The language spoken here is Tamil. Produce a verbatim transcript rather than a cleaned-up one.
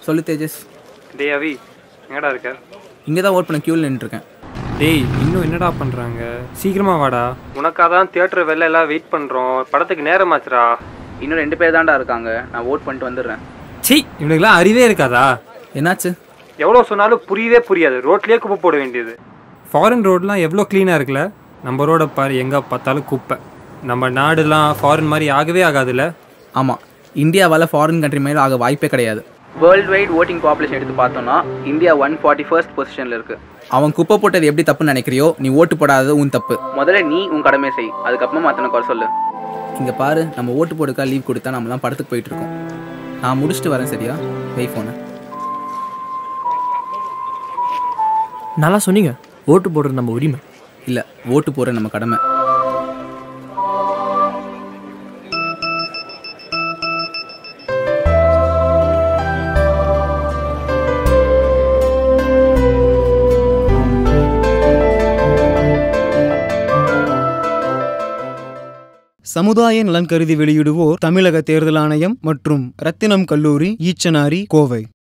சொல்லு தேஜஸ். டேய் அவி, எங்கடா இருக்க? இங்கே தான் ஓட் பண்ண க்யூவில் நின்றுருக்கேன். டேய் இன்னும் என்னடா பண்ணுறாங்க? சீக்கிரமாக வாடா. உனக்காக தான் தியேட்டர் வெளில எல்லாம் வெயிட் பண்ணுறோம். படத்துக்கு நேரமாச்சுடா. இன்னும் ரெண்டு பேர் தான்டா இருக்காங்க. நான் ஓட் பண்ணிட்டு வந்துடுறேன். சீ, இவனுக்குலாம் அறிவே இருக்காதா? என்னாச்சு? எவ்வளோ சொன்னாலும் புரியவே புரியாது. ரோட்லேயே குப்பை போட வேண்டியது. ஃபாரின் ரோடெலாம் எவ்வளோ க்ளீனாக இருக்குல்ல? நம்ம ரோடை பாரு, எங்கே பார்த்தாலும் குப்பை. நம்ம நாடுலாம் ஃபாரின் மாதிரி ஆகவே ஆகாதுல்ல? ஆமாம், இந்தியாவால் ஃபாரின் கண்ட்ரி மேலே ஆக வாய்ப்பே கிடையாது. வேர்ல்டு வைட் ஓட்டிங் பாப்புலேஷன் எடுத்து பார்த்தோன்னா இந்தியா ஒன் ஃபார்ட்டி ஃபர்ஸ்ட் பொசிஷனில் இருக்குது. அவன் குப்பை போட்டது எப்படி தப்புன்னு நினைக்கிறியோ, நீ ஓட்டு போடாதது உன் தப்பு. முதல்ல நீ உன் கடமை செய், அதுக்கப்புறமா மற்றனை குறை சொல்லு. இங்கே பாரு, நம்ம ஓட்டு போடுக்கா லீவ் கொடுத்தா நம்மலாம் படத்துக்கு போயிட்டு இருக்கோம். நான் முடிச்சுட்டு வரேன், சரியா? வை ஃபோனை. நல்லா சொன்னீங்க. ஓட்டு போடுறது நம்ம உரிமை இல்லை, ஓட்டு போடுற நம்ம கடமை. சமுதாய நலன் கருதி வெளியிடுவோர் தமிழக தேர்தல் ஆணையம் மற்றும் ரத்தினம் கல்லூரி, ஈச்சனாரி, கோவை.